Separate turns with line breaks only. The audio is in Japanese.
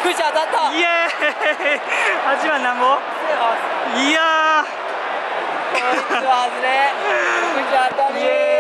くじ当たった。
イエーイ。8番なんぼ。いやー、
こいつは外れ。くじ当たり。